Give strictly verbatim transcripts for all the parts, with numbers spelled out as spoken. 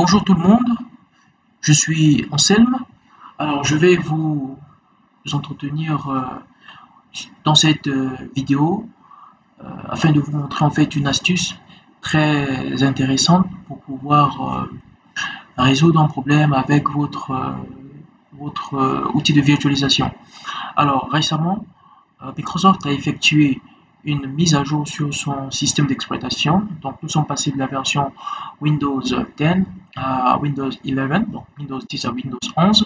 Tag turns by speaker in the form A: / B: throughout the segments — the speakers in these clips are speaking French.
A: Bonjour tout le monde, je suis Anselme. Alors je vais vous entretenir euh, dans cette euh, vidéo euh, afin de vous montrer en fait une astuce très intéressante pour pouvoir euh, résoudre un problème avec votre, euh, votre euh, outil de virtualisation. Alors récemment, euh, Microsoft a effectué une mise à jour sur son système d'exploitation. Donc nous sommes passés de la version Windows dix à Windows onze, donc Windows dix à Windows onze,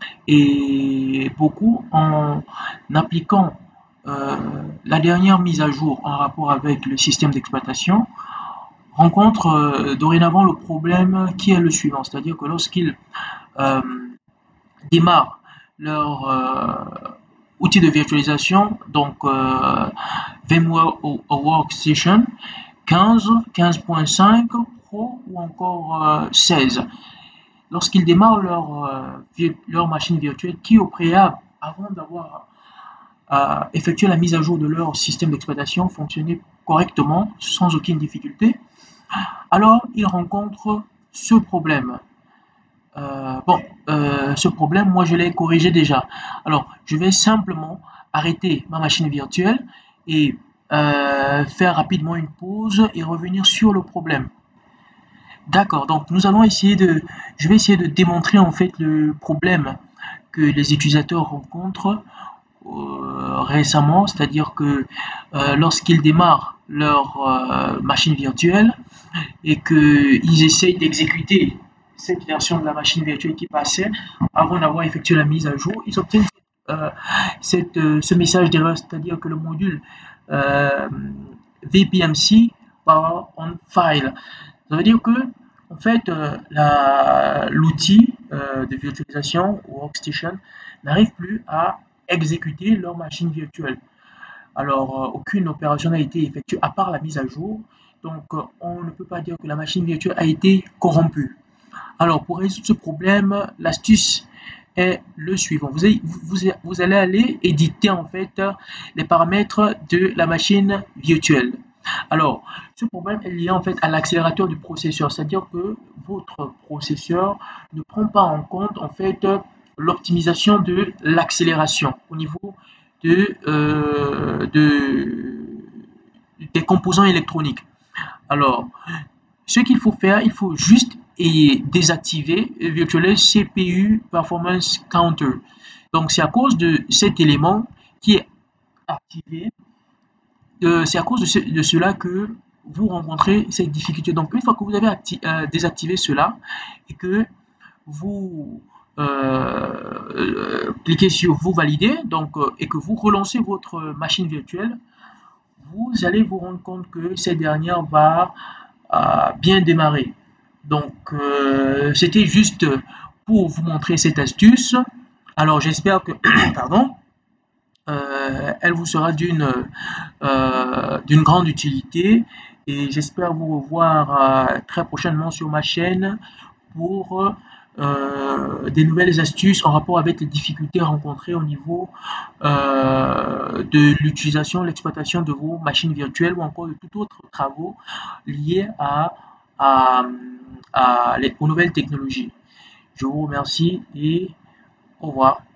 A: et beaucoup en appliquant euh, la dernière mise à jour en rapport avec le système d'exploitation rencontrent euh, dorénavant le problème qui est le suivant, c'est-à-dire que lorsqu'ils euh, démarrent leur euh, outil de virtualisation, donc euh, VMware Workstation quinze, quinze point cinq Pro ou encore euh, seize. Lorsqu'ils démarrent leur, euh, leur machine virtuelle qui au préalable, avant d'avoir euh, effectué la mise à jour de leur système d'exploitation, fonctionnait correctement, sans aucune difficulté, alors ils rencontrent ce problème. Euh, bon, euh, ce problème, moi je l'ai corrigé déjà. Alors, je vais simplement arrêter ma machine virtuelle et euh, faire rapidement une pause et revenir sur le problème. D'accord, donc nous allons essayer de, je vais essayer de démontrer en fait le problème que les utilisateurs rencontrent euh, récemment, c'est-à-dire que euh, lorsqu'ils démarrent leur euh, machine virtuelle et qu'ils essayent d'exécuter cette version de la machine virtuelle qui passait avant d'avoir effectué la mise à jour, ils obtiennent euh, cette, euh, ce message d'erreur, c'est-à-dire que le module euh, V P M C Power on File. Ça veut dire que en fait, euh, l'outil euh, de virtualisation Workstation n'arrive plus à exécuter leur machine virtuelle. Alors, euh, aucune opération n'a été effectuée à part la mise à jour. Donc, euh, on ne peut pas dire que la machine virtuelle a été corrompue. Alors, pour résoudre ce problème, l'astuce est le suivant. Vous allez, vous, vous allez aller éditer en fait les paramètres de la machine virtuelle. Alors, ce problème est lié en fait à l'accélérateur du processeur, c'est-à-dire que votre processeur ne prend pas en compte en fait l'optimisation de l'accélération au niveau de, euh, de, des composants électroniques. Alors, ce qu'il faut faire, il faut juste et désactiver Virtual C P U Performance Counter. Donc, c'est à cause de cet élément qui est activé, euh, c'est à cause de, ce, de, cela que vous rencontrez cette difficulté. Donc, une fois que vous avez euh, désactivé cela et que vous euh, cliquez sur vous valider, donc, euh, et que vous relancez votre machine virtuelle, vous allez vous rendre compte que cette dernière va euh, bien démarrer. Donc, euh, c'était juste pour vous montrer cette astuce. Alors, j'espère que, pardon, euh, elle vous sera d'une euh, d'une grande utilité et j'espère vous revoir euh, très prochainement sur ma chaîne pour euh, des nouvelles astuces en rapport avec les difficultés rencontrées au niveau euh, de l'utilisation, l'exploitation de vos machines virtuelles ou encore de tout autre travaux liés à, à, à les, aux nouvelles technologies. Je vous remercie et au revoir.